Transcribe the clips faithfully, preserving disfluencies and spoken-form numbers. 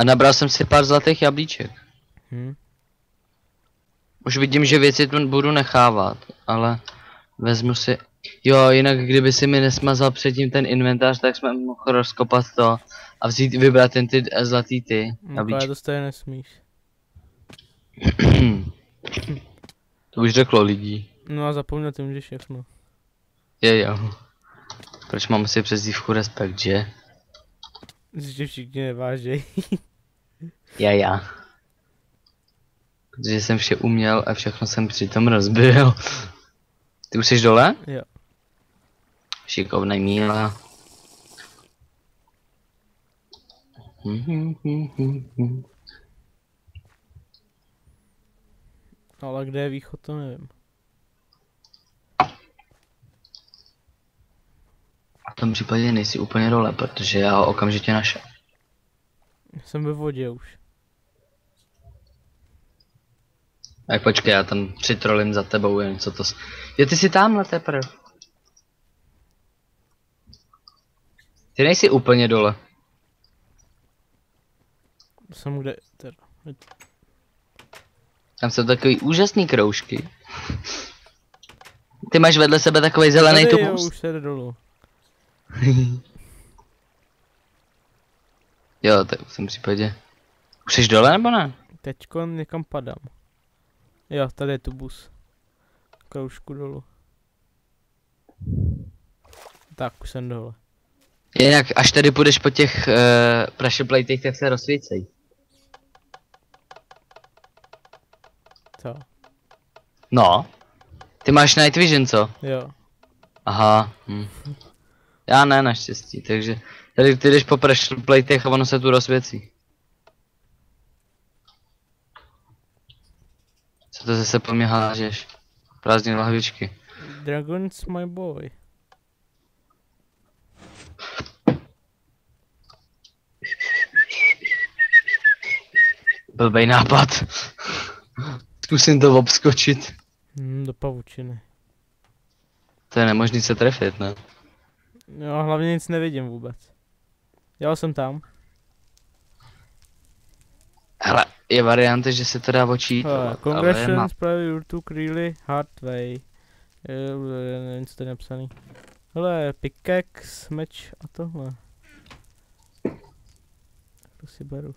A nabral jsem si pár zlatých jablíček. Hm. Už vidím, že věci tu budu nechávat, ale vezmu si... Jo, jinak kdyby si mi nesmazal předtím ten inventář, tak jsme mohli rozkopat to a vzít, vybrat ten ty zlatý ty No, ale to stejně nesmíš. To už řeklo lidí. No a zapomněl ty můžeš všechno. Je jo. Proč mám si přezdívku respekt, že? Že všichni nevážej. Je já. Protože jsem vše uměl a všechno jsem přitom rozbil. Ty už jsi dole? Jo. Šikovnej míla. Ale kde je východ, to nevím. V tom případě nejsi úplně dole, protože já ho okamžitě našel. Jsem ve vodě už. Tak počkej, já tam přitrolím za tebou, jen co to... S... Jo, ty jsi tamhle teprve. Ty nejsi úplně dole. Jsem kde, teda. Tam jsou takový úžasný kroužky. Ty máš vedle sebe takový zelený Tady jo, tubus. už se jde dolů. Jo, tak v tom případě. Už jsi dole nebo ne? Teďko někam padám. Jo, tady je tubus. Kroužku dolů. Tak, už jsem dole. Jinak, až tady půjdeš po těch uh, pressure platech, tak se rozsvícej. Co? No. Ty máš night vision, co? Jo. Aha. Hm. Já ne, naštěstí, takže tady ty jdeš po pressure platech a ono se tu rozsvěcí. Co to zase po mě hážeš? Prázdný lahvičky. Dragon's my boy. Blbej nápad. Zkusím to obskočit. Hmm, do pavučiny. To je nemožný se trefit, ne? Jo, hlavně nic nevidím vůbec. Já jsem tam. Hele, je varianta, že se to dá očít. Uh, Congratulations, probably you took really hard way. Uh, nic to napsaný. Hele, pickaxe, meč a tohle. To si beru.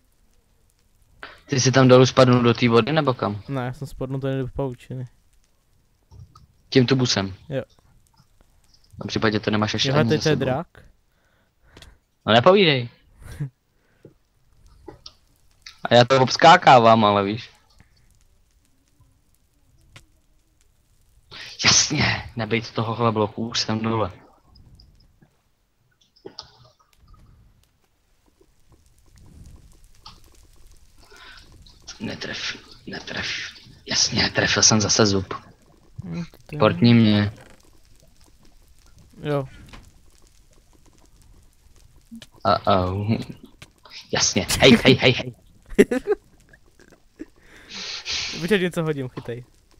Ty si tam dolů spadnul do té vody nebo kam? Ne, já jsem spadnul tady do pavučiny. Tím tubusem? Jo. V případě to nemáš ještě Jo, ani teď za to je sebou. drak. No nepovídej. A já to obskákávám, ale víš. Jasně, nebejt tohohle bloku, už jsem dole. Netref, netref. Jasně, trefil jsem zase zub. Hm, to je- Portní mě. Jo. Uh oh. Jasně, hej, hej, hej, hej. Počkej, něco hodím, chytej.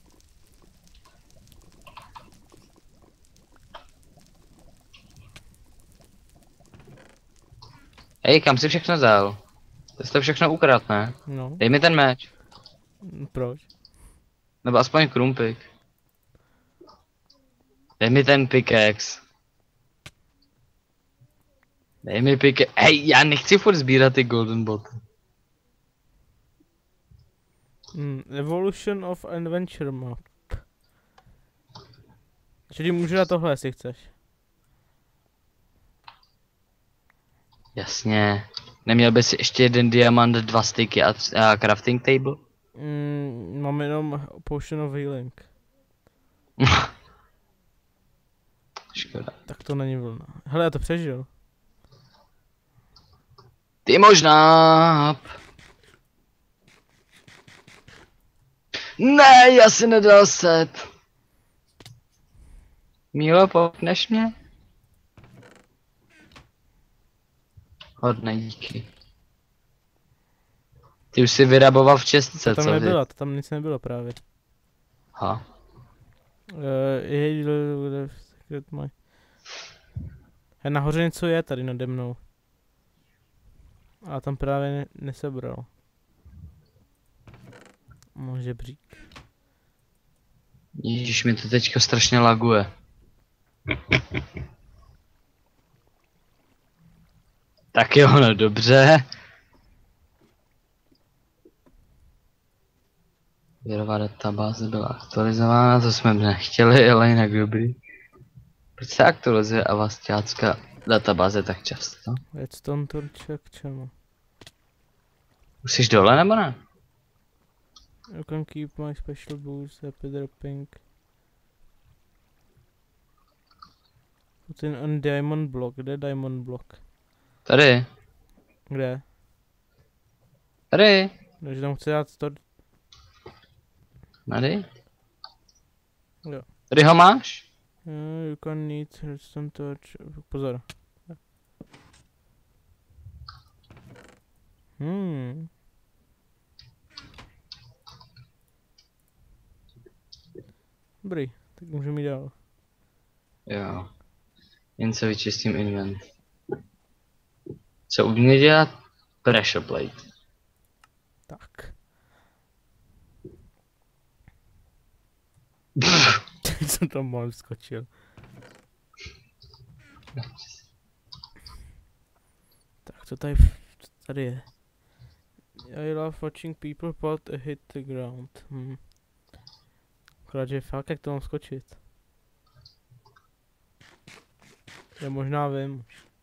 Hej, kam jsi všechno dal? To jsi to všechno ukradl, ne? No. Dej mi ten meč. Hm, proč? Nebo aspoň krumpik. Dej mi ten pickaxe. Dej mi pickaxe. Hej, já nechci furt sbírat ty golden boty. Mm, Evolution of Adventure Map. Čili můžu dát tohle, jestli chceš. Jasně. Neměl bys ještě jeden diamant, dva styky a, a crafting table? Mm, mám jenom Potion of Healing. Škoda. Tak to není vlna. Hele, já to přežil. Ty možná. Ne, já si nedal set. Mílo, popneš mě? Hodné díky. Ty už si vyraboval v čestce, To co tam vy? nebylo, to tam nic nebylo právě. Ha. Uh, je, secret my. He, nahoře něco je tady nade mnou. A tam právě ne nesebral. Můj žebřík. Ježíš, mi to teďka strašně laguje. Tak jo, no dobře. Výrová databáze byla aktualizována, to jsme nechtěli, ale jinak dobrý. Proč se aktualizuje avastiácká databáze tak často? Redstone torče k čemu? Už jsi dole nebo ne? You can keep my special boost, happy dropping. Put in on diamond block, kde je diamond block? Tady, Kde? tady, Takže tam chci dát to. tady. Jo. Tady ho máš? Uh, you can need redstone torch. Pozor. Hmm. Dobrý, tak můžeme jít dál. Jo. Jen se vyčistím invent. Co umí dělat? Pressure plate. Tak. Teď jsem tam mal skočil. Tak co tady, co tady je? I love watching people pot a hit the ground. Hm. Akorát, že fakt, jak to mám skočit? Já možná vím.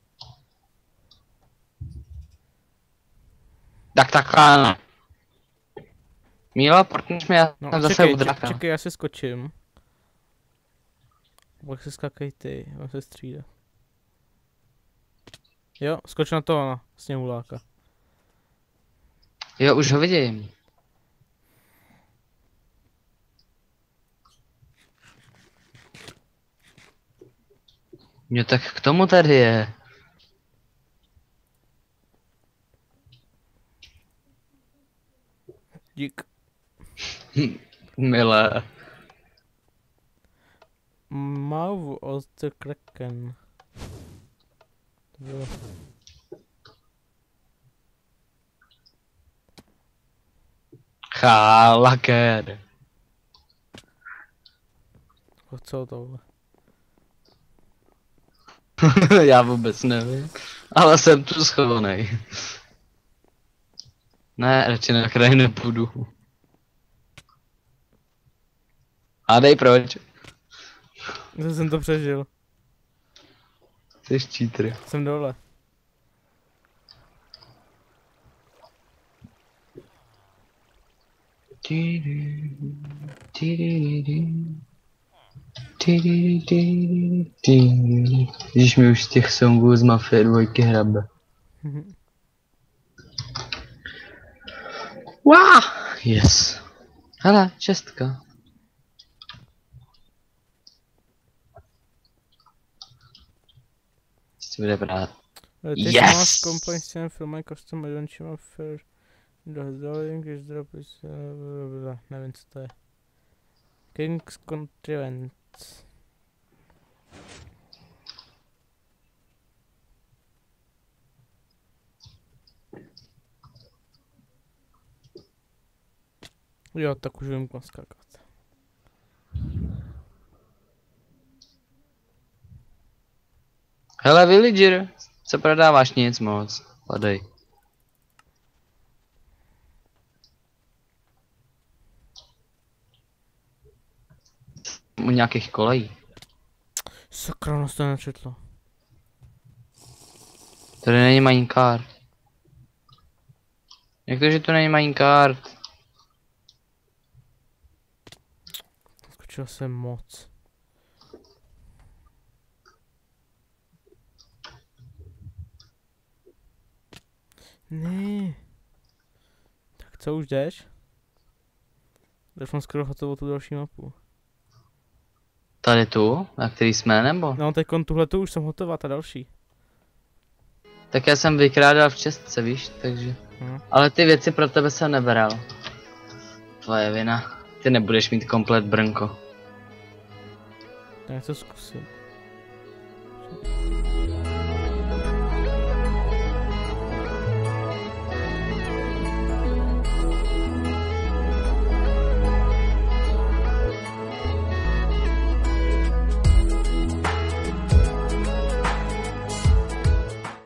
Tak takhle ne. Míla, portneš mi, já No jsem zase čekej, u draka. čekej, já se skočím. Pak se skakej ty, on se střídá. Jo, skoč na toho, na sněhuláka. Jo, už ho vidím. Jo, tak k tomu tady je. Dík. Milé. Mouth of the Kraken. To bylo. Chálaker. O co tohle? Já vůbec nevím. Ale jsem tu schovaný. Ne, radši na kraj nepůjdu. A dej proč? Já jsem to přežil. Jsi cheater. Jsem dole. Když mi už z těch songů z Mafie dvojky hrabe. Wow! Yes. Hele, šestka. Co bude brát? This Yes! mask compensation for my custom adventure fair. Does darling is drop is uh, nevím co to je. King's Contrivance. Jo, tak už vím kam skákat. Hele, villager, co prodáváš? Nic moc. Padej. U nějakých kolejí. Sakra, nás to nečetlo. Tady není minecart. Jak to, že to není minecart? Skočil jsem moc. Ne. Tak co už jdeš? Už mám skoro hotovou tu další mapu. Tady tu, na který jsme, nebo? No teď tuhle tu už jsem hotová, ta další. Tak já jsem vykrádal v čestce, víš, takže. Hm. Ale ty věci pro tebe jsem nebral. Tvoje vina. Ty nebudeš mít komplet brnko. Tak něco zkusím.